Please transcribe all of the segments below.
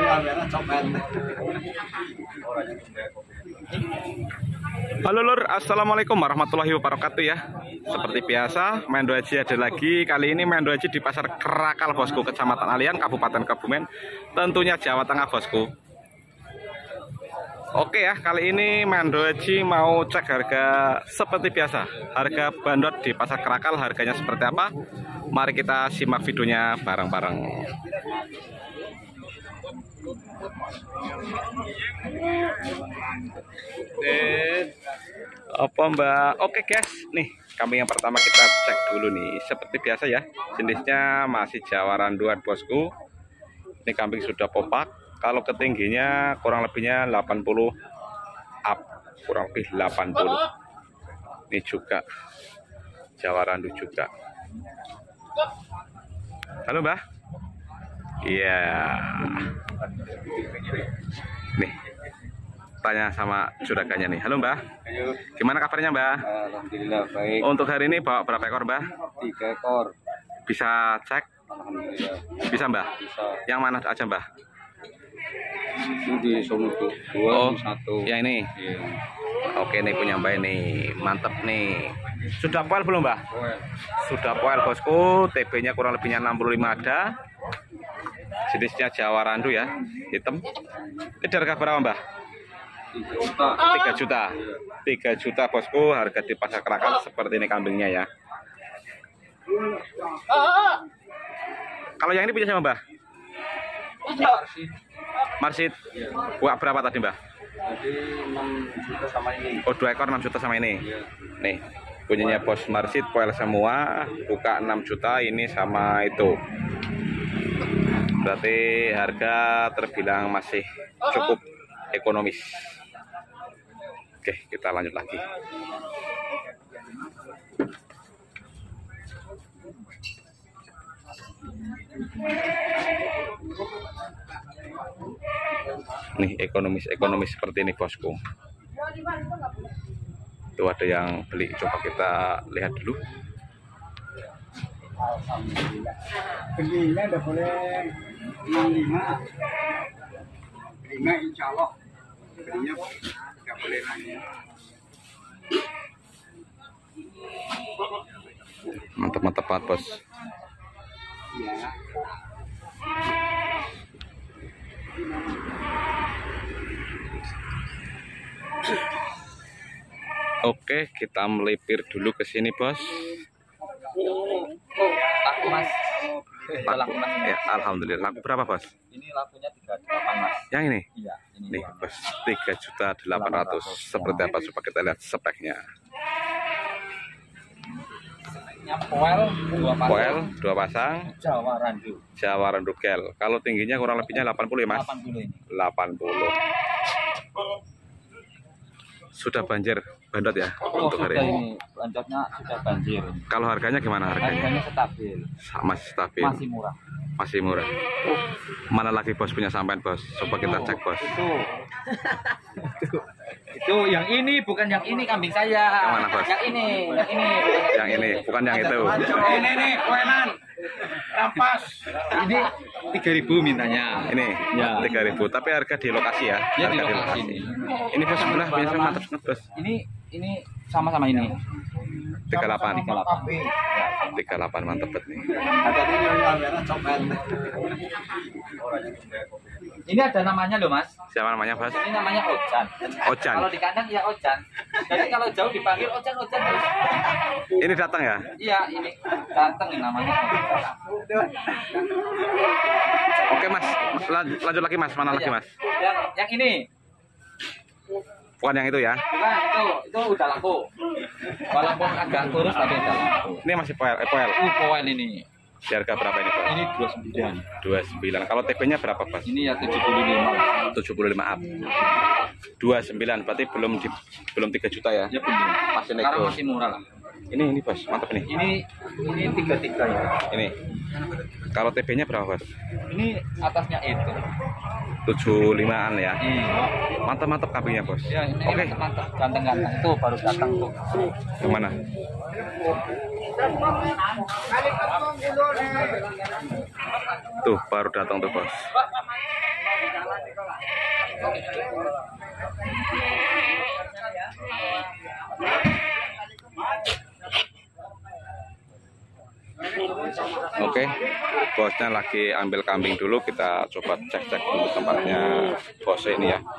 Halo lur, assalamualaikum warahmatullahi wabarakatuh ya. Seperti biasa, Mendo Haji ada lagi. Kali ini Mendo Haji di Pasar Kerakal bosku, Kecamatan Alian, Kabupaten Kebumen, tentunya Jawa Tengah bosku. Oke ya, kali ini Mendo Haji mau cek harga seperti biasa. Harga bandot di Pasar Kerakal harganya seperti apa? Mari kita simak videonya bareng-bareng. Apa mbak? Oke guys, nih kambing yang pertama kita cek dulu nih. Seperti biasa ya, jenisnya masih Jawa Randuan bosku. Ini kambing sudah popak. Kalau ketingginya kurang lebihnya 80 up, kurang lebih 80. Ini juga Jawa Randu juga. Halo mbak. Iya. Nih, tanya sama juragannya nih. Halo mbak. Gimana kabarnya mbak? Alhamdulillah baik. Untuk hari ini bawa berapa ekor mbak? 3 ekor. Bisa cek? Alhamdulillah. Bisa mbak? Bisa. Yang mana aja mbak? Ini di Somudu 2, Oh, 1. yang ini. Iya. Oke nih punya mbak ini, mantep nih. Sudah poel belum mbak? Poel. Sudah poel bosku. TB-nya kurang lebihnya 65 ada. Jenisnya Jawa Randu ya, hitam. Ini harga berapa mbak? 3 juta. 3 juta. 3 juta bosku, harga di Pasar Kerakal seperti ini kambingnya ya. Kalau yang ini punya siapa mbak? Marsit. Buat berapa tadi mbak? Jadi 6 juta sama ini. Oh 2 ekor 6 juta sama ini. Iya. Nih punyanya bos Marsit, poel semua, buka 6 juta ini sama itu. Berarti harga terbilang masih cukup ekonomis. Oke, kita lanjut lagi. Nih ekonomis seperti ini bosku. Itu ada yang beli, coba kita lihat dulu. Alhamdulillah. Belinya udah boleh 65. Belinya insya Allah. Belinya udah boleh nanya. Mantap banget bos. Iya. Oke, kita melipir dulu ke sini bos. Laku mas. Laku, ya, alhamdulillah. Laku berapa bos? Ini lakunya 38 mas. Yang ini? Iya. Ini Nih bos, 3.800.000. Seperti apa? Coba kita lihat speknya. Poel 2 pasang. Poel 2 pasang. Jawa Randu. Jawa Randu gel. Kalau tingginya kurang lebihnya 80 ya mas? 80 ini. 80. Sudah banjir bandot ya untuk hari ini. Bandotnya sudah banjir. Kalau harganya gimana harganya? Harganya stabil. Masih stabil. Masih murah. Masih murah. Mana lagi bos punya sampean bos? Coba kita cek bos. Itu yang ini, bukan yang ini kambing saya. Yang mana bos? Yang ini. Yang ini bukan yang itu. Ini kuenan. Rampas. Ini 3.000 mintanya. Ini Ya. 3.000. Tapi harga di lokasi ya. Ya, di Harga lokasi ini. Ini bos sebelah biasanya mantap banget bos. Ini sama-sama ini. 38. 38. 38 mantap banget nih. Ini ada namanya loh mas. Siapa namanya bos? Ini namanya Ojan. Ojan. Kalau di kandang ya Ojan. Jadi kalau jauh dipanggil Ojan terus. Ini datang ya? Iya ini ganteng ini namanya. Oke mas, lanjut lagi mas. Mana lagi mas? Yang ini. Bukan yang itu ya? Bukan itu udah laku. Walaupun agak kurus tapi udah laku. Ini masih poel. Poel ini. Di harga berapa ini bos? Ini 29. 29. Kalau TP-nya berapa bos? Ini ya 75. 75 up. 29 berarti belum 3 juta ya? Ya benar. Masih Sekarang nego. masih murah lah. Ini bos, mantap nih. Ini 33 ya. Ini. Kalau TP-nya berapa bos? Ini atasnya itu. 75-an ya. Iya. Mantap kambingnya bos. Ya, ini Oke. mantap, ganteng-ganteng. Tuh baru datang tuh. Kemana? Tuh baru datang tuh bos. bosnya lagi ambil kambing dulu. Kita coba cek-cek dulu tempatnya bosnya ini ya.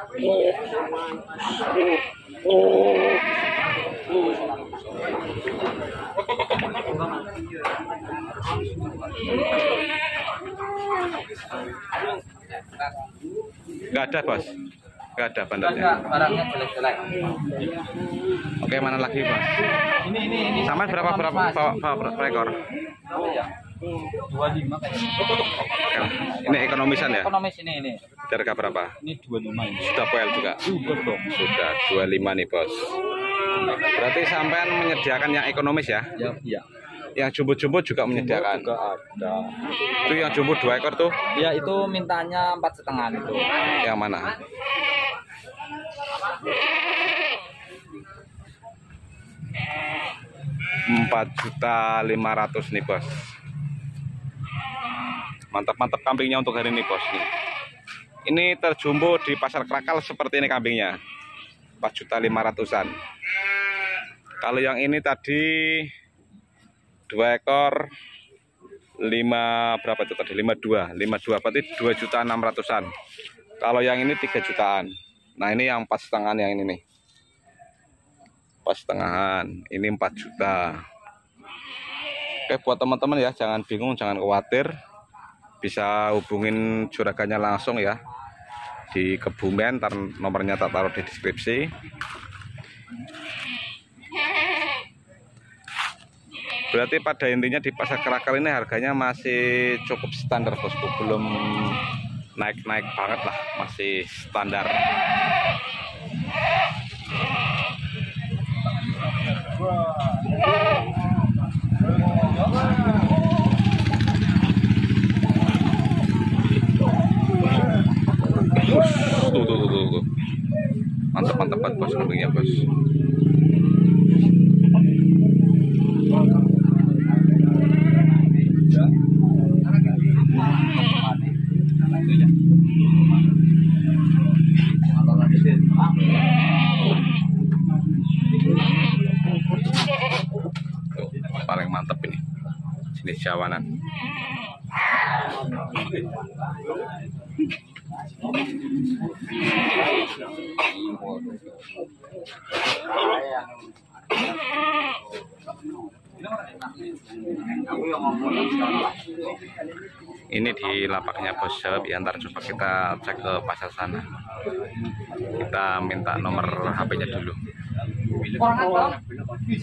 Nggak ada bos, nggak ada bandarnya. Barangnya jelek-jelek. Oke, mana lagi bos? Ini. Sama berapa ekor? Oh ya. 25 kayaknya. Ini ekonomisan ya? Ekonomis ini. Harga berapa? Ini 25 ini. Sudah PL juga? Sudah dong. Sudah 25 nih bos. Berarti sampean menyediakan yang ekonomis ya? Ya, iya. Yang jumbo-jumbo juga menyediakan? Juga ada. Itu yang jumbo 2 ekor tuh? Ya, itu mintanya 4,5 itu. Yang mana? Rp4.500.000 nih bos. Mantap-mantap kambingnya untuk hari ini bos nih. Ini terjumbo di pasar Krakal seperti ini kambingnya, 4.500.000-an. Kalau yang ini tadi 2 ekor 5 berapa itu tadi? 52 berarti 2.600.000-an. Kalau yang ini 3 jutaan. Nah ini yang 4,5 yang ini nih, 4,5, ini 4 juta. Oke, buat teman-teman ya, jangan bingung, jangan khawatir, bisa hubungin juragannya langsung ya di Kebumen. Nomornya tak taruh di deskripsi. Berarti pada intinya di pasar Krakal ini harganya masih cukup standar bosku, belum naik-naik banget lah, masih standar. Tuh. Mantap banget bos kambingnya bos. Paling mantap ini jenis Jawanan. Ini di lapaknya bos Jawa. Ntar coba kita cek ke pasar sana. Kita minta nomor HP-nya dulu. Bisa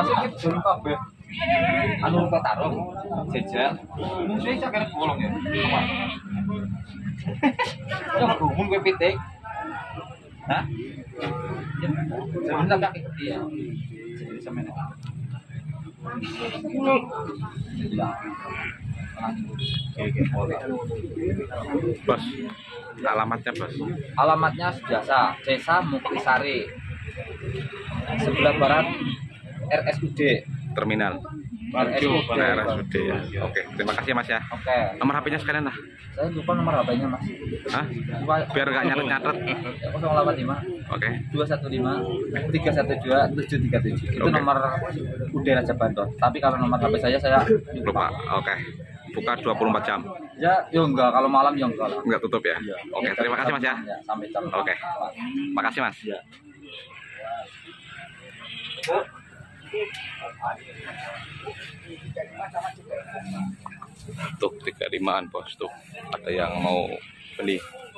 anu tarung jejel mungkin saya kira bolong ya yang berhubung gue pitik hah sebentar kaki iya sama ini Bos, alamatnya bos? Alamatnya Sediasa, Desa Muktisari, sebelah barat RSUD Terminal. RSUD ya. Oke, terima kasih mas ya. Oke. Nomor HP-nya sekalian lah. Saya lupa nomor HP-nya mas. Hah? Biar nggak nyatet-nyatet. 085 Oke. 215 312 737. Itu nomor UD Raja Banten. Tapi kalau nomor HP saya Lupa. Oke. Buka 24 jam. Ya, yo enggak, kalau malam yo enggak lah. Enggak tutup ya? Iya. Oke, terima kasih mas ya. Ya, sampai jam. Oke. Makasih mas. Ya. Tuh 35-an bos tuh. Ada yang mau beli.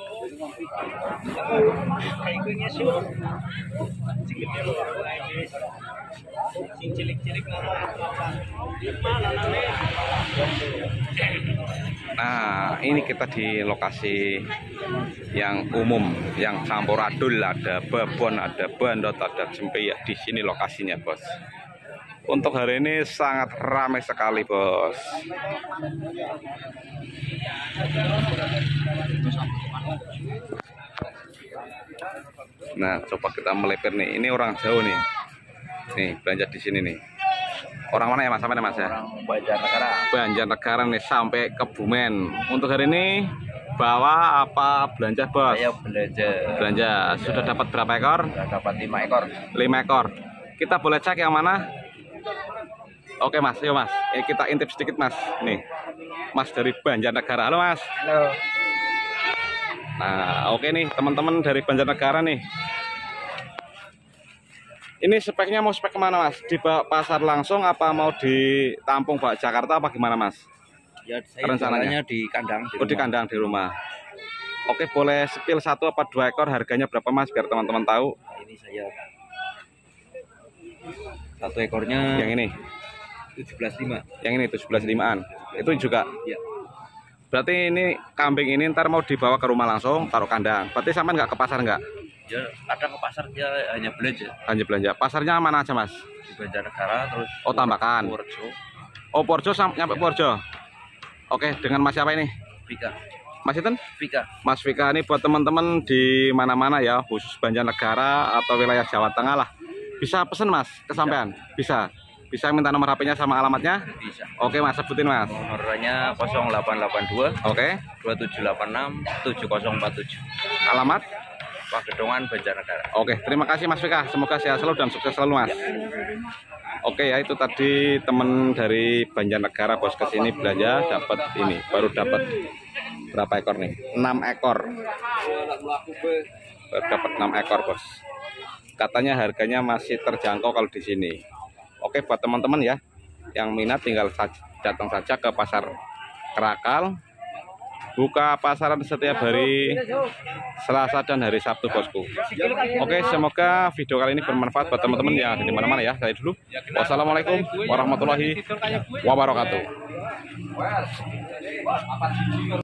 Nah, ini kita di lokasi yang umum, yang campur adul, ada babon, ada bandot, ada cempeyek. Di sini lokasinya, bos. Untuk hari ini sangat ramai sekali, bos. Nah, coba kita melipir nih. Ini orang jauh nih. Nih, belanja di sini nih. Orang mana ya mas? Sampai mas ya? Orang Banjarnegara. Banjarnegara nih sampai Kebumen. Untuk hari ini bawa apa belanja bos? Saya belanja. Belanja. Sudah dapat berapa ekor? Sudah dapat 5 ekor. 5 ekor. Kita boleh cek yang mana? Oke Mas, yuk Mas. Kita intip sedikit Mas. Nih, Mas dari Banjarnegara. Halo Mas. Halo. Nah, oke nih teman-teman dari Banjarnegara nih. Ini speknya mau spek kemana Mas? Di pasar langsung apa mau ditampung Pak Jakarta apa gimana Mas? Ya, saya Rencananya di kandang. Oh di kandang di rumah. Oke, boleh spill 1 apa 2 ekor harganya berapa Mas biar teman-teman tahu? Ini saya 1 ekornya Yang ini, 17.500. yang ini 17.500-an. Itu juga. Ya. Berarti ini kambing ini ntar mau dibawa ke rumah langsung taruh kandang. Berarti sampean nggak ke pasar nggak? Ya, kadang ke pasar dia hanya belanja Hanya belanja. Pasarnya mana aja Mas? di Banjarnegara terus. Oh Tambakan. Purworejo, Oh Porjo nyampe Porjo. Oke, dengan Mas siapa ini? Vika. Mas Iten? Vika. Mas Vika ini buat teman-teman di mana-mana ya, khusus Banjarnegara atau wilayah Jawa Tengah lah. Bisa pesen Mas, kesampean? Bisa. Bisa minta nomor HP-nya sama alamatnya? Bisa. Oke Mas, sebutin Mas. Nomornya 0882 Oke. 2786 7047. Alamat? Pagedongan Banjarnegara. Oke, terima kasih Mas Vika. Semoga sehat selalu dan sukses selalu Mas. Oke ya, itu tadi teman dari Banjarnegara bos kesini belanja dapat ini, baru dapat berapa ekor nih? 6 ekor. Baru dapat 6 ekor bos. Katanya harganya masih terjangkau kalau di sini. Oke buat teman-teman ya, yang minat tinggal datang saja ke pasar Kerakal. Buka pasaran setiap hari Selasa dan hari Sabtu bosku. Oke, semoga video kali ini bermanfaat buat teman-teman yang ada di mana-mana ya. Saya dulu. Wassalamualaikum warahmatullahi wabarakatuh.